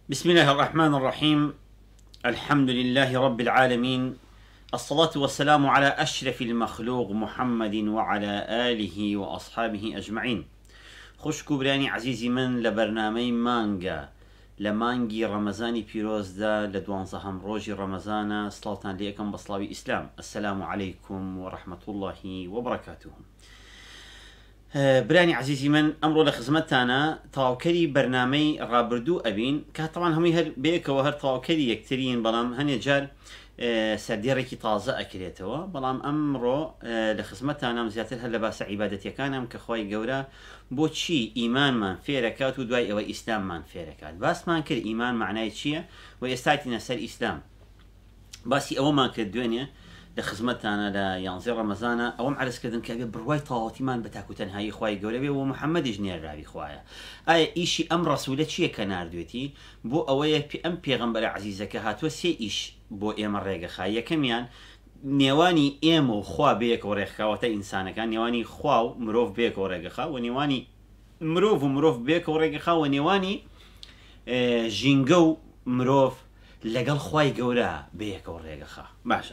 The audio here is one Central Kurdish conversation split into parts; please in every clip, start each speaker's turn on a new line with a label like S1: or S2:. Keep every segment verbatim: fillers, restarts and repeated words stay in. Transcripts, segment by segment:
S1: بسم الله الرحمن الرحيم. الحمد لله رب العالمين، الصلاة والسلام على أشرف المخلوق محمد وعلى آله وأصحابه أجمعين. خوش كوبراني عزيزي من لبرنامج مانجا لمانجي رمضاني بيروزدا لدوانزهم روجي رمضان. صلاتان ليكم بصلاوي إسلام. السلام عليكم ورحمة الله وبركاته. براني عزيزي من أمرو لخزمتانا طاوكري برنامج رابردو أبين كات طبعا همي هر بيك وهر طاوكري يكترين بلام هني جال سرديركي طازة أكليتوا بلام أمرو لخزمتانا مزياتر هلا باس عبادتي كانم كخواي جورا بوتشي إيمان من فيركات ودواي أو إسلام من فيركات بس ما كل إيمان معناه شيء ويستعتنا سر إسلام بس أول ما كل الدنيا لخزمتنا لا ينزل رمضان أو معرس كذن كابي برواي طاوتي مان بتاكو تنهاي خواي جوربي ومحمد جنير رابي خوايا أي إيشي أم رسولة شيء كنار دوتي بو أويه بي أم بيغمبر عزيزك هاتو سي إيش بو إيم الرجع خايا كميان نيواني إيم وخوا بيك وريخا وتا إنسان كان نيواني خوا مروف بيك وريخا خا ونيواني مروف ومروف بيك وريخا خا ونيواني اه جينجو مروف لقال خواي جورا بيك وريخا خا باشا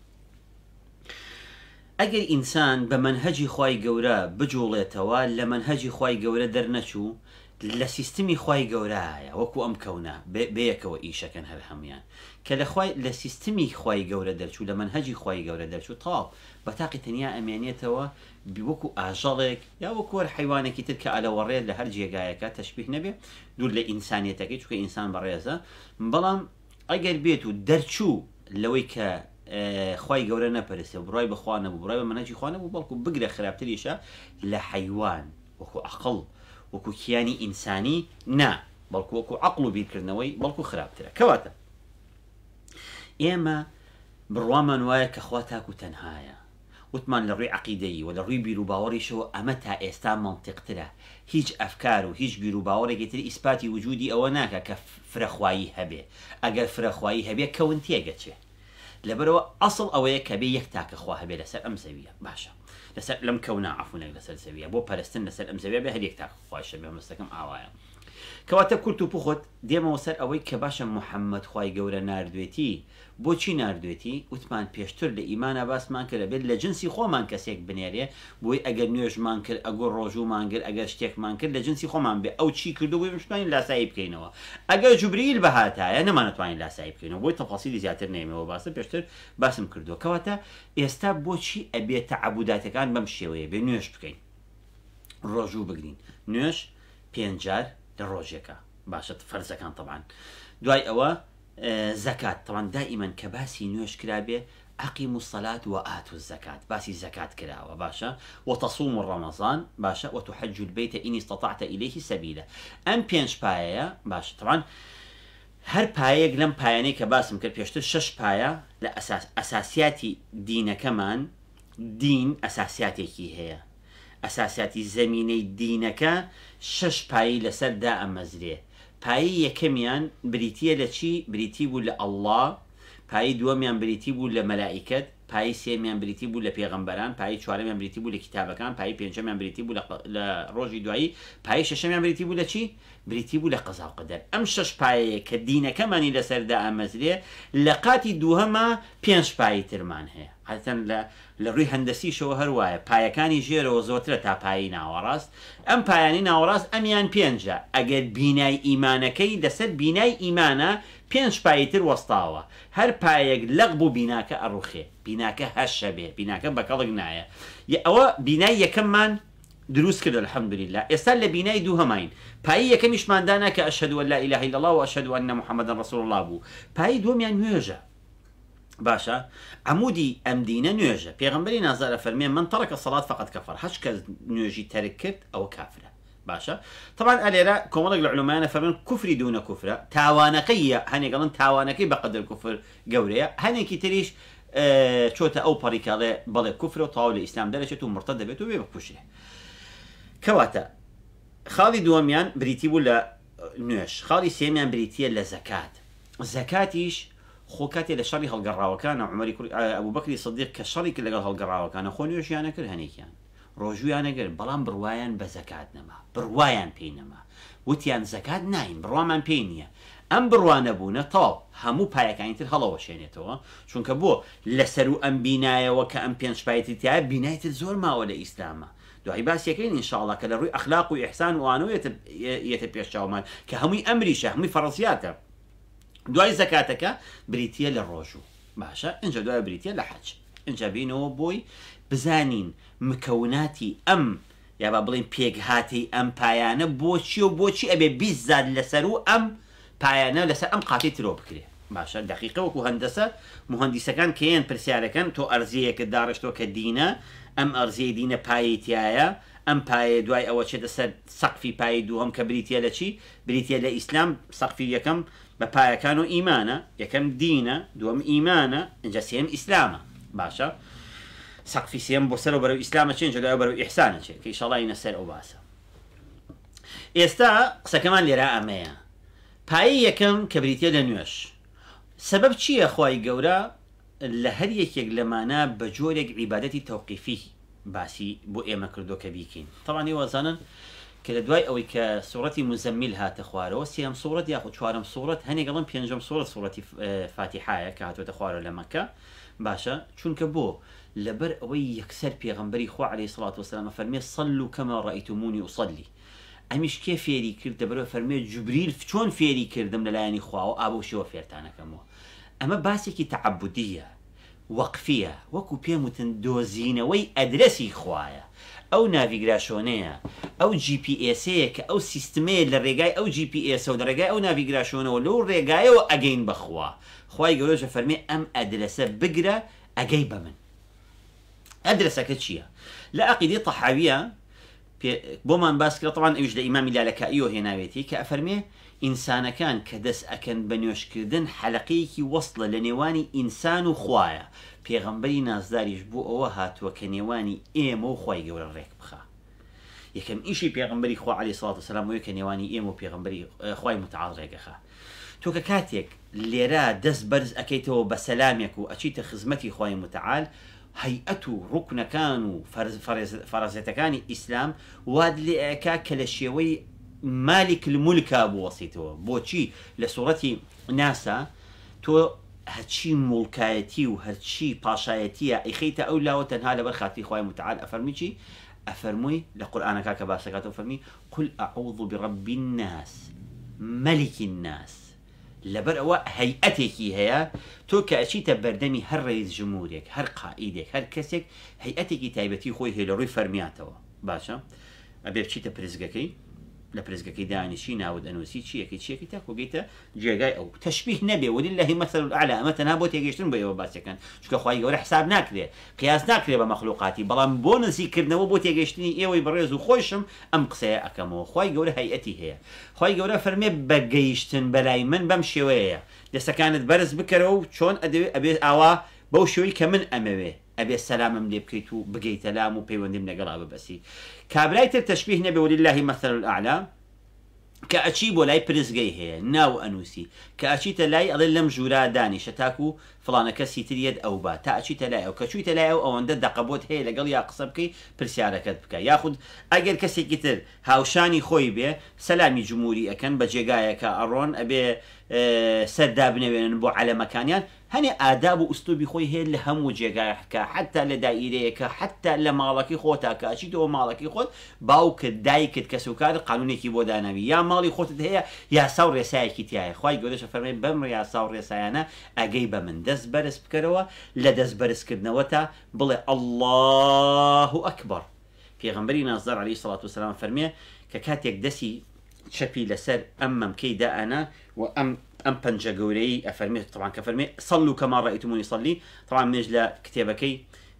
S1: اگر انسان بمنهجی خوای گەورە بجوڵێتەوە لە منهجی خوای گەورە دەرنەچوو لە سیستمی خوای گەورەیە وەکو ئەم کەونە بەیەکەوە ئیشەکەن هەر هەمویان کە لە خوای لە سیستمی خوای گەورە دەرچوو لە منهجی خوای گەورە دەرچوو تاو بەتاقی تەنیا ئەمێنێتەوە وەکو ئاژەڵێک یا وەکو هەر حیوانێکی تر کە ئەلەوەڕێت لە هەر جێگایەکە تەشبیه نەبێ دوور لە ئینسانیەتەکەی چونکە ئینسان بەڕێزە بەڵام ئەگەر بێت و دەرچوو لەوەی کە خواي جورنا برسه وبراي بخوانا وبراي بمنهجي خوانا وبالكو بقرا خرابتريشة لحيوان وكو أقل وكو كياني إنساني نا بالكو وكو عقلو بيكرنوي بالكو خرابترا كواتا إما برواما نوايا كخواتاكو تنهايا وثمان لروي عقيدي ولا روي بيرو باوري شو أمتها إستا منطق ترى هيج أفكار وهيج بيرو باوري قتل إثباتي وجودي أو ناكا كفرخواي هبي أجل فرخواي هبي كونتي أجتشه لبرو أصل أويا كبي يكتاك أخوها بي لسر أم زاوية باشا لسر لم كونا عفونا لسر زاوية بو فلسطين لسر أم زاوية بهل يكتاك أخوها الشبيه مستكم أعوايا كواتب كلتو بخوت ديما وسر أوي كباشا محمد خواي جورا ناردويتي بو چي ناردويتي وثمان بيشتر لإيمانا باس مانكر بيد لجنسي خو مان كسيك بنيريه بوي أجر نيوش مانكر أجر روجو مانكر أجر شتيك مانكر لجنسي خو مان بي أو چي كردو بوي مشتواني لا سايب كينوا أجر جبريل بهاتا يعني ما نتواني لا سايب كينوا بوي تفاصيل زياتر نيمه وباسم بيشتر باسم كردو كواتا يستا بو چي أبي تعبداتك كان بمشيوية بي نيوش بكين روجو بقرين نيوش بينجار للروجيكا باشا فرزة كان طبعا دواي أوا آه زكاة طبعا دائما كباسي نيوش كرابي أقيموا الصلاة وآتوا الزكاة باسي زكاة كراوة باشا وتصوموا رمضان باشا وتحجوا البيت إن استطعت إليه سبيلا أم بينش بايا باشا طبعا هر بايا لم باياني كباسم كر بيشتر شش بايا لأساس أساسياتي دين كمان دين أساسياتي كي هي أساسياتي زميني دينك شش باي لسر دا أمزريه باي يكميان بريتيا لشي بريتي بو الله باي دواميان بريتي بو لملائكة باي سيميان بريتي بو لبيغمبران باي چوارميان بريتي بو لكتابكان باي بينجميان بريتي بو لروجي دوائي باي ششميان بريتي بو لشي بريتي بو لقضاء وقدر ام شش باي كدينه كماني لسر دا أمزريه لقاتي دوهما بينش باي ترمان هي حتى لروي هندسي شو هرواية باي كاني جيرو زوترة تا باي ناوراست ام باياني ناوراست اميان بينجا اگر بيناي ايمانكي لسر بيناي ايمانا بينش باي تر وسطاوة هر بايك لغبو بيناك اروخي بيناك هشبه بيناك بكالق نايا او بيناي يكمان دروس كده الحمد لله استل بيناي دو همين باي يكمش ماندانا كأشهد أن لا إله إلا الله وأشهد أن محمد رسول الله بو باي دوم يعني نيوجا باشا عمودي أم دينا نيوجا بيغمبري نازل فرمي من ترك الصلاة فقد كفر هش كنيوجي تركت أو كافرة باشا طبعا أليرا كومرق العلماء فرمين كفر دون كفر تاوانقية هني قالن تاوانقي بقدر الكفر قورية هني كي تريش اه شوتا أو بريكالي بل كفر وطاول الإسلام درجته مرتد بيته بيبكوشه كواتا خالي دواميان بريتي ولا نوش خالي سيميان بريتي ولا زكاة زكاتيش خوكاتي لشري هالقراوة كان عمري أبو بكر الصديق كشري كل هالقراوة كان خو نوش يعني كل هنيك يعني روجو يعني كل بلان بروايان بزكاة نما بروايان بينما وتیان زەکات ناین بڕوامان پێی نییە ئەم بڕوانە بوونە تاڵ هەموو پایەکانی تر هەڵەوە شوێنێتەوە چونکە بۆ لەسەر و ئەم بینایەوە کە ئەم پێنج پایەتی تایە بینایتر زۆر ماوە لە ئیسلامە دوای باسیەکەین ئینشاءڵڵا کە لە ڕووی ئەخلاق و ئیحسان وانەوە یەتە پێشچاومان کە هەمووی ئەمریشە هەمووی فەڕزیاتە دوای زەکاتەکە بریتە لە ڕۆژوو باشە اینجا دوای بریتە لە حەج اینجا بینەوە بۆی بزانین مکەوناتی ئەم یا با بڵین پێکهاتی ئەم پایانە بۆچی و بۆچی ئەبێ بیست زاد لەسەر و ئەم پایانە لەسەر ئەم قاتی ترۆ بکرێ باشە دقیقە وەکو هەندەسە مهندیسەکان کێن پرسیارەکەن تۆ ئەرزەیەکە داڕشتۆ کە دینە ئەم ئەرزەی دینە پایەتیایە ئەم پایە دوای ئەوە چێتە سەر سەقفی پایی دووەم کە بریتە لە چی بریتە لە ئیسلام سەقفی یەکەم بە پایەکان و ئیمانە یەکەم دینە دووەم ئیمانە اینجا سێم ئیسلامە باشە سەقفی سێم بۆ سەر و بەرەو ئیسلامە چێنجە دوای بەرەو ئیحسانە چێ کە ئیشەڵڵا ئینە سەر ئەو باسە ئێستا قسەکەمان لێرە ئەمەیە پایە یەکەم کە بریتە لە نوێش سەبەب چییە خوای گەورە لە هەر یەکێک لەمانە بە جۆرێک عیبادەتی تەوقیفی باسی بۆ ئێمە کردو کە بیکەین طبعاً وەزانن کە لە دوای ئەوەی کە سوورەتی مزەممیل هاتە خوارەوە سێم سوورەت یاخود چوارەم سوورەت هەنێکڵم پێنجەم سوورەت سوورەتی فاتیحایە کە هاتوۆتە خوارەوە لە مەکە باشە چونکە بۆ لەبەر ئەوەی یەکسەر پێغەمبەری خوا عەلەیهی سڵات وسەلام فەرمێ صەلوا کەما ڕەئەیتمونی ئوصەلی ئەمیش کێ فێری کرد دەبەرەوە فەرمێ جوبریل چۆن فێری کردم لەلایەنی خواوە ئابە شێوە فێرتانەکەمەوە ئەمە باسێکی تەعەبودیە وەقفیە وەکو پێم وتن دۆزینەوەی ئەدرەسی خوایە ئەو ناڤیگراشۆنەیە ئەو جی پی ئێسەیە کە ئەو سیستمەیە لە ڕێگای ئەو جی پی ئێسە و لە ڕێگای ئەو ناڤیگراشۆنەوە لەو ڕێگایەوە ئەگەین بەخوا خوای گەورەژە فەرمێ ئەم ئەدرەسە بگرە ئەگەی بە من ئەدرەسەکە چییە لە عەقیدەی تەحاویە بۆمان باس کرا طبعاً ئەوش لە ئیمامی لالەکائیەوە هێناوێتی کە ئەفەرمێ ئینسانەکان کە دەست ئەکەن بە نوێشکردن حەلەقەیەکی وەصلە لە نێوانی ئینسان و خوایە پێغەمبەری نازداریش بۆ ئەوە هاتووە کە نێوانی ئێمە و خوای گەورە ڕێک بخا یەکەم ئیشی پێغەمبەری خوا عەلەیهی سڵات وسەلام وەیە کە نێوانی ئێمە و پێغەمبەری خوای متعاڵ ڕێگەخا تۆ کە کاتێک لێرە دەست بەرز ئەەکەیتەوە بە سەلامێک و ئەچیتە خزمەتی خوای متعاڵ هەیئەت و ڕوکنەکان و فەرەزەتەکانی ئیسلام واد لێ ئەکا کە لە شێوەی مالک المولکا بوەسیتەوە بۆچی لە سوورەتی ناسا تۆ هەرچی موڵکایەتی و هەرچی پاشایەتیە ئەیخەیتە ئەو لاوە تەنها لەبەر خاتی خوای متعاڵ ئەفەرمی چی ئەفەرمووی لە قورئانەکە کە باسەکاتەوە فەرمی قل ئەعوذ برب الناس مەلک الناس لەبەر ئەوە هەیئەتێکی هەیە تۆ کە ئەچیتە بەردەمی هەر ڕئیس جمهورێک هەر قائیدێک هەر کەسێک هەیئەتێکی تایبەتی خۆی هەیە لە ڕووی فەرمیاتەوە باشە ئەبێ بچیتە پرزگەکەی لە پرزگەکەی دانیشی ناود ئەنووسی چیەکەی چیەکەی تا کۆگەیتە جێگای ئەو تەشبیه نەبێ وەللهی مەثەل الأعلى ئەمە تەنها بۆ تێگەیشتن بە ئێوە باسیەکەن چونکە خوای گەورە حساب ناکرێ قیاس ناکرێ بە مەخلوقاتی بەڵام بۆ نزیکردنەوە بۆ تێگەیشتنی ئێوەی بەڕێز و خۆشم ئەم قسەیە ئەکەمەوە خوای گەورە هەیئەتی هەیە خوای گەورە فەرمێ بەگەیشتن بەلای من بەم شێوەیە دەستەکانت بەرز بکەرەوە و چۆن ئەدەوێت ئەبێ ئاوا بەو شێوەی کە من ئەمەوێ ئەبێ سەلامم لێ بکەیت و بگەیتە لام و پەیوەندیم لەگەڵا ببەسی کابرای تر تەشبیه نەبێ وللهی مەثەل الأعلى کە ئەچی بۆ لای پرزگەی هەیە ناو ئەنووسی کە ئەچیتە لای ئەڵێ لەم ژوورا دانیشە تاکو فڵانە کەسی تریت ئەو با تا ئەچیتە لای ئەو کە چوویتە لای ئەو ئەوەندە دەقەبۆت هەیە لەگەڵ یا قسە بکەی پرسیارەکەت بکە یاخود ئەگەر کەسێکی تر هاوشانی خۆی بێ سەلامی جمهوری ئەکەن بە جێگایەکە ئەڕۆن ئەبێ سەردا بنەوێنن بۆ عەلەمەکانیان هەنێ ئاداب و ئوستوبی خۆی هەیە لە هەموو جێگایەکە حتا لە دائیرەیەکە حتا لە ماڵەکەی خۆتا کە ئەچیتەوە ماڵەکەی خۆت باوکت دایکت کەس و کار قانونێکی بۆ داناوی یا ماڵی خۆتت هەیە یاسا و ڕێسایەکی تایە خوای گەورەش فەرمێ بەم یاسا و ڕێسایانە ئەگەی بە من دەست بەرز بکەرەوە لە دەست بەرزکردنەوە تا بڵێ الله ئەکبەر پێغەمبەری نازدار عەلەیهی سڵات وسەلام فەرمێ کە کاتێک دەسی چەپی لەسەر ئەم مەمکەی دائەنا و ئەم ئەم پەنجە گەورەی ئەفەرمێت طبعاً کە فەرمێ صەلوا کەما ڕەئەیتمونی صەلی طبعاً منش لە کتێبەکەی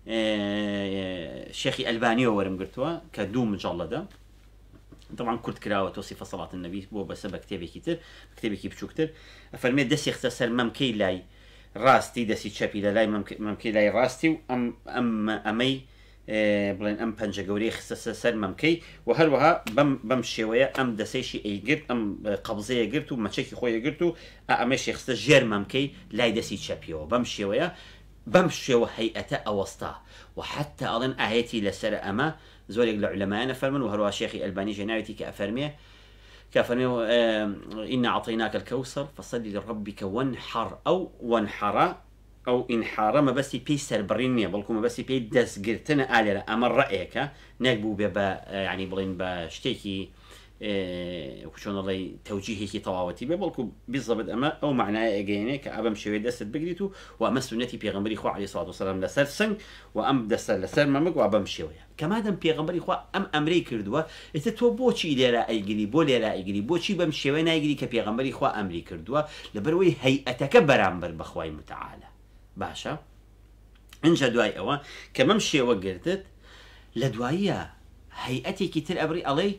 S1: شێخی ئەلبانیەوە وەرم گرتووە کە دوو مجەڵەدە طبعاً کورت کراوە تۆصیفە سەڵات النەبی بۆ بەسە بە کتێبێکی تر کتێبێکی بچووکتر ئەفەرمێ دەستی خستە سەر مەمکەی لای ڕاستی دەستی چەپی لە لای مەمکەی لای ڕاستی و ئەم ئەم ئەمەی بڵێن ئەم پەنجە گەورەی خستە سەر مەمکەی و هەروەها بەم بەم شێوەیە ئەم دەسەیشی ئەیگرت ئەم قەبزەیە گرت و مەچێکی خۆیە گرت و ئەمەشی خستە ژێر مەمکەی لای دەستی چەپیەوە بەم شێوەیە بەم شێوە هەیئەتە ئەوەستا و حتا ئەڵێن ئاەتی لەسەر ئەمە زۆرێک لە عولەمایانە فەرمن و هەروە شێخی ئەلبانی ژێناوێتی کە ئەفەرمێ كفرمي إنا أعطيناك الكوثر فصل لربك وانحر أو وانحر أو انحار ما بس بيسر برينيا بلكم بس بي دس قرتنا آلي أمر رأيك نقبو ببا يعني بلين بشتيكي وشون الله توجيهي طواوتي بلكم بالضبط أما أو معناه أجيني كأبم شوي دست بقريتو وأما سنتي بيغمبري خو عليه الصلاة والسلام لسر سن وأم دست لسر ممك وأبم شوي كما دم بيغمبري خو أم أمريكا ردوا إتتو بوشي ليرا أيجري بو ليرا أيجري بوشي بمشي وين أيجري كبيغمبري خو أمريكا ردوا لبروي هيئتك برامبر بخواي متعالى باشا انجا دواي أوا كممشي وقرتت لدوايا هيئتي كتير أبري علي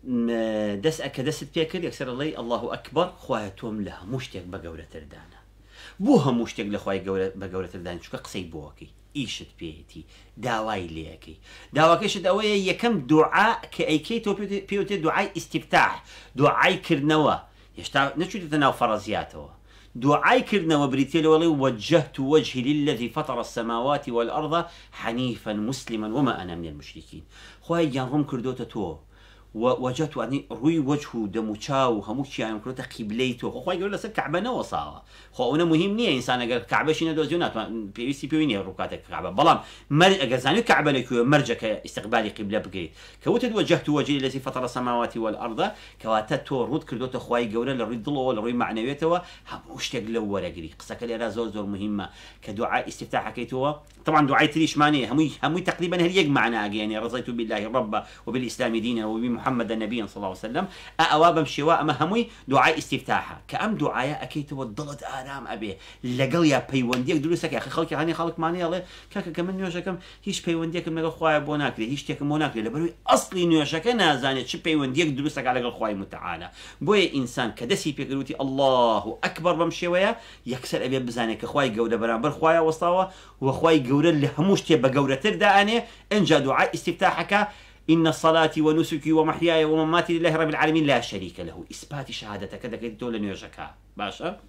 S1: دس أكدست بيكر يكسر الله الله أكبر خواتهم لها مشتاق بقولة تردانا بوها مشتاق لخواي قولة بقولة تردانا شو قصي بوكي إيشت بيتي داواي ليكي داواكي شد أوي يكم دعاء كأيكيتو بيوتي دعاء استفتاح دعاء كرنوا يشتاق نشو تتناو فرزياته دعاء كرنا وبريتيل ولي وجهت وجهي للذي فطر السماوات والأرض حنيفا مسلما وما أنا من المشركين خوي جانهم كردوتا تو ووجهت يعني روي وجهه دموشاو هموشي يعني كروتا قبليته خوي يقول لك كعبة وصاوة خو أنا مهم نية إنسان قال كعبة شيء ندوزيونات بي سي بي ركعتك كعبة بلام مر جزاني كعبة لك مرجك استقبالي قبلة بقي كوتد وجهت وجهي الذي فطر السماوات والأرض كواتت رود كردوتا خوي يقول لروي ضلوا ولا روي معنويته هموش تقلو ولا قري قصك اللي زور زور مهمة كدعاء استفتاح كيتوا طبعا دعاء تريش ماني همي همي تقريبا هل يجمعنا يعني رضيت بالله ربا وبالإسلام دينا وبمحمد النبي صلى الله عليه وسلم أواب شواء ما همي دعاء استفتاحها كأم دعاء أكيد وضلت آرام أبي لقل يا بيونديك دروسك يا أخي خلك هاني خلك ماني الله كاك كمان نيوشكم هيش بيونديك من الخوايا بوناكلي هيش تيك موناكلي لبروي أصلي نيوشك نازاني شو بيونديك دروسك على الخوايا متعالى بوي إنسان كدسي بيقولتي الله أكبر بمشيويا يكسر أبي بزانك خواي جودة برابر خوايا وصاوة وخواي جودة اللي هموش تبى جودة تردا أنا إن جا دعاء استفتاحك إن صلاتي ونسكي ومحياي ومماتي لله رب العالمين لا شريك له إثبات شهادتك كذا كذا تقول نيوشكها باشا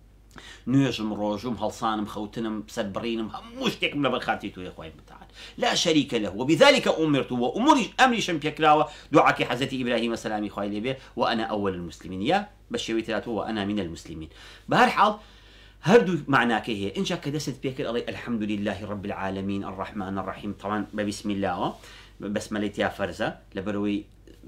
S1: نيوشم روجم هلصانم خوتنم سدبرينم هموش تكم لبرخاتيتو يا اخوي متعال لا شريك له وبذلك امرت وامري امري شم بيكلاوه دعاك حزتي ابراهيم سلامي خوي لي وانا اول المسلمين يا بشوي ثلاثه وانا من المسلمين بهالحال هردو معناك هي ان جاك دست بيكر الحمد لله رب العالمين الرحمن الرحيم طبعا بسم الله بسملة يا فرزة لبروي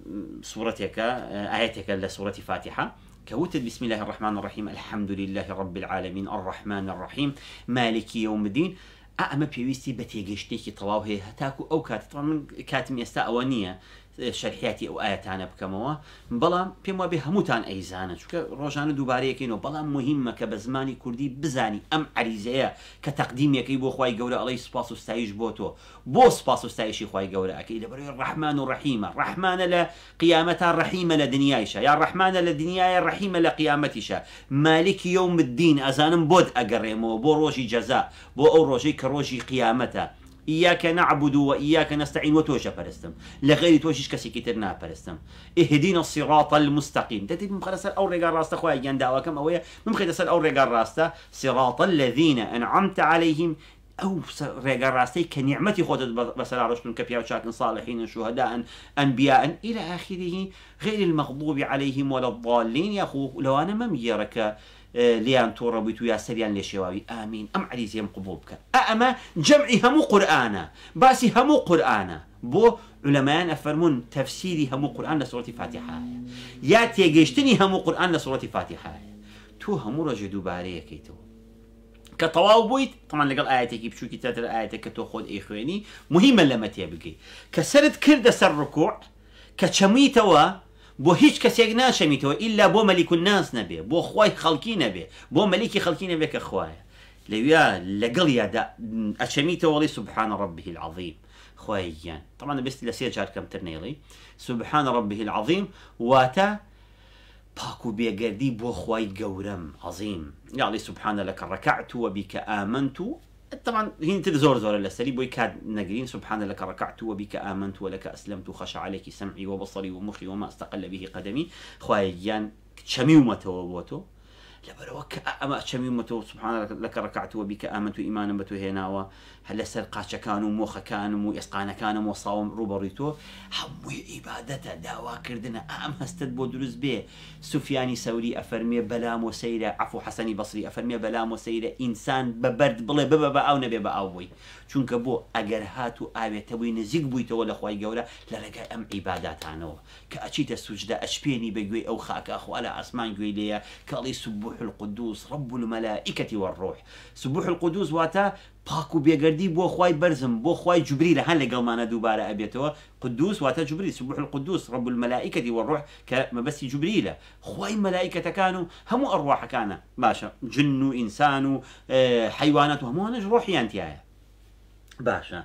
S1: صورتك آياتك لسورة فاتحة كوتد بسم الله الرحمن الرحيم الحمد لله رب العالمين الرحمن الرحيم مالك يوم الدين أما بيويستي بتيجيشتيكي طواو هي هتاكو أو كات طبعا من كاتم يستا أوانية شرحياتي أو آياتانا بكموا بلا بيما بهموتان أيزانا شو كروجانا دوبارية كينو بلا مهمة كبزماني كردي بزاني أم عريزية كتقديم يكي بو خواي قولة علي سباس وستايش بوتو بو سباس وستايشي خواي قولة أكيد بري الرحمن الرحيم الرحمن لقيامتها الرحيمة لدنيايشا يا الرحمن لدنياي الرحيمة لقيامتشا مالك يوم الدين أزانم بود أقريمو بو روجي جزاء بو أو روجي كروجي قيامتها إياك نعبد وإياك نستعين وتوشى فرستم لغير توشيش كسي كترنا فرستم اهدينا الصراط المستقيم تدي من خلص أو رجال راستا خويا جندا وكم أويا من خلص أو رجال راستا صراط الذين أنعمت عليهم أو رجال راستي كنعمتي خودت بس على رشد كبيا وشاكن صالحين شهداء أنبياء إلى آخره غير المغضوب عليهم ولا الضالين يا أخو لو أنا ما ميرك ليان تورا بيتو يا سريان لشواوي آمين أم عريزي قبولك أما جمعي همو قرآنا باسي همو قرآنا بو علماء أفرمون تفسيري همو قرآن لسورة فاتحة يا تيجيشتني همو قرآن لسورة فاتحة تو همو رجدو باريه كيتو كطواو بويت طبعا لقل آياتك بشو كتاتر آياتك كتو خود إخواني مهمة لما تيبقي كسرت كرد سر ركوع كشميتوا بو هیچ کسی ناشمیتو إلا بو ملك الناس نبي بو خوای خلقی نبي بو ملك خلقی نبي كخواي لويا لقل يا دا أشميتو والله سبحان ربه العظيم خويان طبعا بس لسير جار كم ترنيلي سبحان ربه العظيم واتا باكو بيقردي بو خوای قورم عظيم يعني سبحان لك ركعت وبك آمنت طبعا هنا تزور زور السري بوي كاد نقرين سبحان لك ركعت وبك آمنت ولك أسلمت خشع عليك سمعي وبصري ومخي وما استقل به قدمي خوايان شميو متوبوتو لبروك أما شميمته سبحان لك ركعت وبك آمنت إيمانا بتو هنا هل سرقاش كانوا موخ كانوا مو إسقانا كانوا مو صاوم روبريتو هموي عبادته دعوا كردنا أم هستد بودرز به سفياني ثوري أفرمي بلام وسيرة عفو حسني بصري أفرمي بلام وسيرة إنسان ببرد بلا ببا أو نبي بأوي چونکە بۆ ئەگەر هات و ئاوێتەوەی نزیک بوویتەوە لە خوای گەورە لە ڕێگای ئەم عیباداتانەوە کە ئەچیتە سوجدە ئەشپێنی بەگوێی ئەو خاکە خوا لە ئاسمان گوێی لێیە کە ئەڵێ سبوح القدوس رب الملائکة والروح. سبوح القدوس واتە پاک و بێگەردی بۆ خوای بەرزم بۆ خوای جوبریلە هەن لەگەڵمانە دووبارە ئەبێتەوە. قدوس واتە جوبریل، سبوح القدوس رب الملائکة والروح کە مەبەستی جوبریلە، خوای مەلائکەتەکان و هەموو ئەڕواحەکانە باشە، جن و ئینسان و حیوانات و هەمووانەش ڕۆحیان تایە. باشا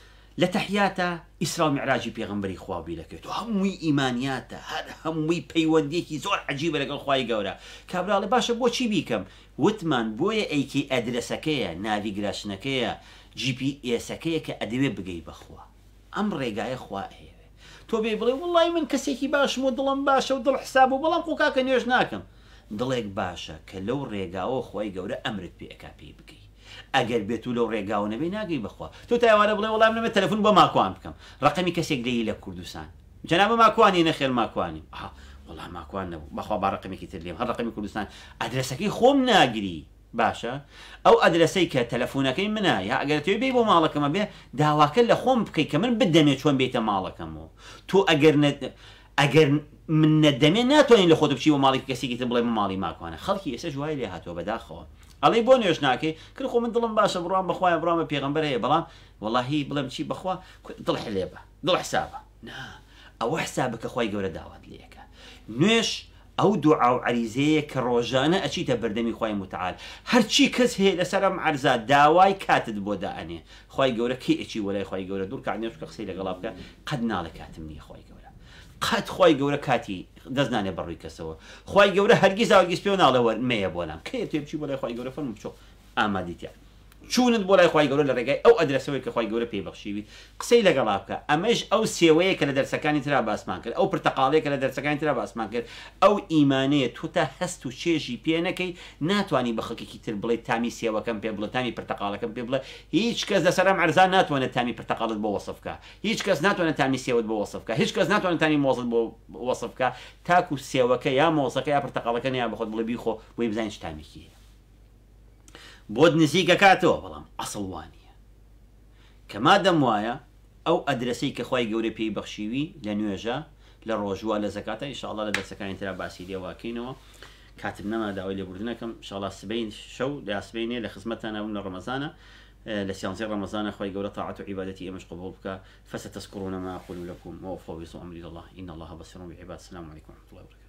S1: لتحياته إسراء معراجي بيغمبري خوا بيلكيت وهموي إيمانياته هذا هموي بيوديكي زور عجيبة لك الخواي قورا كابرالي باشا بو چي بيكم وتمان بويا ايكي أدرسكيا نافي قراشنكيا جي بي اسكيا كأدوي بقي بخوا أم ريقايا خوا ايوه تو بيبلي والله من كسيكي باش مو ضلن باشا ودل حسابه بلان قوكاكا نيوشناكم ضليك باشا كلو ريقاو خواي قورا أمرت بيكا بي بقي ئەگەر بێت و لەو ڕێگاو نەبێ ناگەی بخوا تۆ تاوانە بڵێ وەڵام لەمە تەلەفۆن بۆ ماکوان بکەم ڕقەمی کەسێک دەیە لە کوردستان جەنابە ماکوانی نەخێر ماکوانی وەڵام ماکوان نەبوو بەخوا با ڕقەمێکی تر لێم هەر ڕقەمی کوردستان ئەدرەسەکەی خۆم ناگری باشە ئەو ئەدرەسەی کە تەلەفۆنەکەی منە یا ئەگەر تۆ بێ بۆ ماڵەکەمە بێ داواکە لە خۆم بکەی کە من بدەمێت چۆن بێتە ماڵەکەمەوە تۆ ئەگەر ئەگەر من نەدەمێ ناتوانین لە خۆت بچی بۆ ماڵی کەسێکی تر بڵێ ماڵی ماکوانە خەڵکی ئێستا جوای لێ هاتووە بەداخەوە ئەڵێ بۆ نوێژ ناکەی کرد خۆ من دڵم باشە بڕوام بەخوایە بڕام بە پێغەمبەر هەیە بەڵام وەڵاهی بڵێم چی بەخوا دڵ حلێبە دڵ حسابە نا ئەوە حسابە کە خوای گەورە داوات لێەکە نوێش ئەو دوعا و عەریزەیە کە ڕۆژانە ئەچیتە بەردەمی خوای متعال هەرچی کەس هەیە لەسەر ئەم عەرزا داوای کاتت بۆ دائەنێ خوای گەورە کەی ئەچی وەلای خوای گەورە دوور کە نوێژ کە قسەی لەگەڵا بکە قەت ناڵێ کاتم نییە خوای گەورە قەت خوای گەورە کاتی دەست نانێ بەڕووی کەسەوە خوای گەورە هەرگیز هەرگیز پێ ناڵێ مەیە بۆلام کێ تێ بچی بۆ لای خوای گەورە فەرموو بچۆ ئامادەیتە چونت بۆ لای خوای گەورە لە ڕێگای ئەو ئەدرەسەوەی کە خوای گەورە پێی بەخشیوی قسەی لەگەڵا بکە ئەمەش ئەو سێوەیە کە لە دەرسەکانی ترا باسمان کرد ئەو پرتەقاڵەیە کە لە دەرسەکانی ترا باسمان کرد ئەو ئیمانەیە تۆ تا هەست و چێژی پێ نەکەی ناتوانانی بە خەڵکێکی تر بڵێ تامی سێوەکەم پێ بڵێ تامی پرتەقاڵەکەم پێ بڵێ هیچ کەس لەسەر ئەم عەرزا ناتوانێت تامی پرتەقاڵت بۆ وەسف بکە هیچ کەس ناتوانێت تامی سێوت بۆ وەسف بکە هیچ کەس ناتوانێت تامی مۆزت بۆ وەسف بکە تاکو سێوەکە یا مۆزەکە یا پرتەقاڵەکە یا بەخۆت بڵێ بیخۆ بۆی بزانیت چ تامیکی هەیە بۆت نزیکە کاتەوە بەڵام ئەسڵ وانیە کە مادەم وایە ئەو ئەدرەسەی کە خوای گەورە پێی بەخشیوی لە نوێژە لە ڕۆژوە لە زەکاتە ئینشاءڵڵا لە دەرسەکانی ترا باسی لێ واکەینەوە کاتب نەما داوای لێبوردنەکەم ئینشاءڵڵا سبەی شەو لە سبەینێ لە خزمەتتانە بوون لە ڕەمەزانە لە سیانزەی ڕەمەزانە خوای گەورە تاعەت و عیبادەتی ئێمەش قبوڵ بکە فەسەتەذکوڕون ما ئەقول لەکم وأفوض أمري إلى الله إن الله بصير بالعباد السلام عليكم ورحمة الله وبركاته.